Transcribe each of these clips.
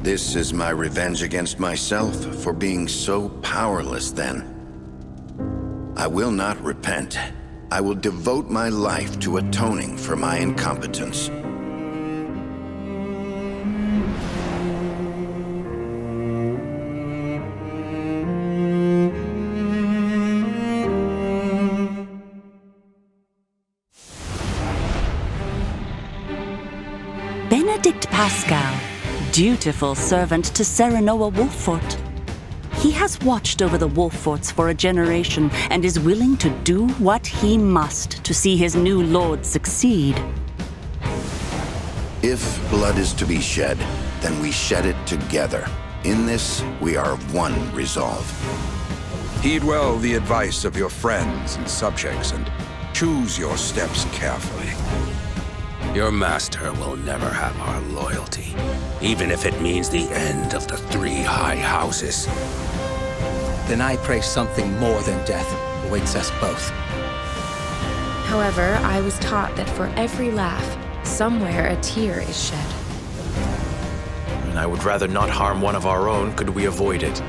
This is my revenge against myself for being so powerless then. I will not repent. I will devote my life to atoning for my incompetence. Benedict Pascal, dutiful servant to Serenoa Wolffort. He has watched over the Wolfforts for a generation and is willing to do what he must to see his new lord succeed. If blood is to be shed, then we shed it together. In this, we are of one resolve. Heed well the advice of your friends and subjects, and choose your steps carefully. Your master will never have our loyalty, even if it means the end of the three high houses. Then I pray something more than death awaits us both. However, I was taught that for every laugh, somewhere a tear is shed. And I would rather not harm one of our own could we avoid it.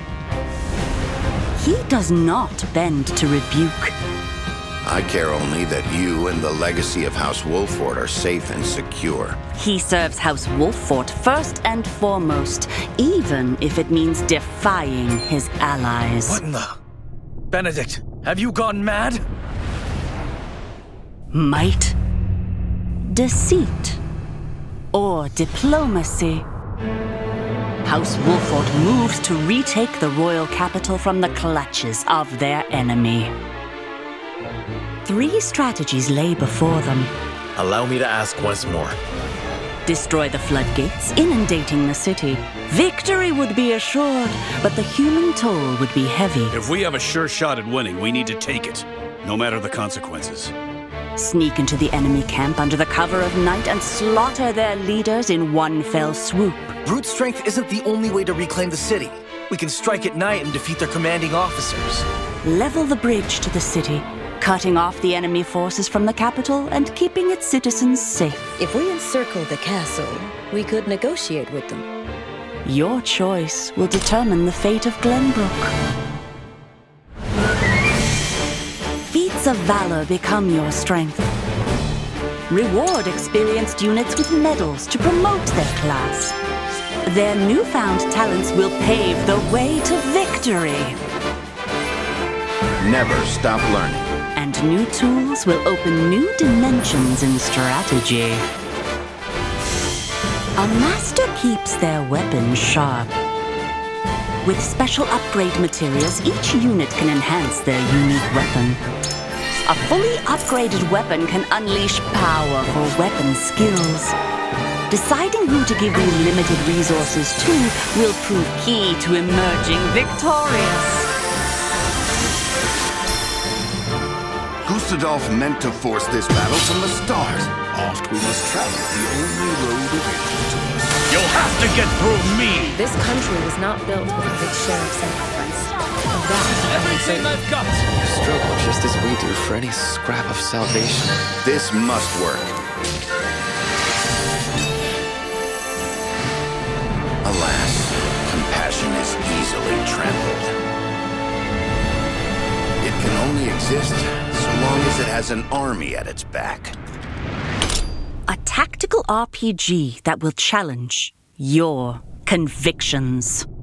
He does not bend to rebuke. I care only that you and the legacy of House Wolffort are safe and secure. He serves House Wolffort first and foremost, even if it means defying his allies. What in the... Benedict, have you gone mad? Might, deceit, or diplomacy. House Wolffort moves to retake the royal capital from the clutches of their enemy. 3 strategies lay before them. Allow me to ask once more. Destroy the floodgates, inundating the city. Victory would be assured, but the human toll would be heavy. If we have a sure shot at winning, we need to take it, no matter the consequences. Sneak into the enemy camp under the cover of night and slaughter their leaders in one fell swoop. Brute strength isn't the only way to reclaim the city. We can strike at night and defeat their commanding officers. Level the bridge to the city, cutting off the enemy forces from the capital and keeping its citizens safe. If we encircle the castle, we could negotiate with them. Your choice will determine the fate of Glenbrook. Feats of valor become your strength. Reward experienced units with medals to promote their class. Their newfound talents will pave the way to victory. Never stop learning. And new tools will open new dimensions in strategy. A master keeps their weapons sharp. With special upgrade materials, each unit can enhance their unique weapon. A fully upgraded weapon can unleash powerful weapon skills. Deciding who to give these limited resources to will prove key to emerging victorious. Gustadolf meant to force this battle from the start. Oft we must travel the only road available to us. You'll have to get through me! This country was not built with a big share of sacrifice. Of that, Everything I've got! Struggle just as we do for any scrap of salvation. This must work. Alas, compassion is easily trampled. It can only exist so long as it has an army at its back. A tactical RPG that will challenge your convictions.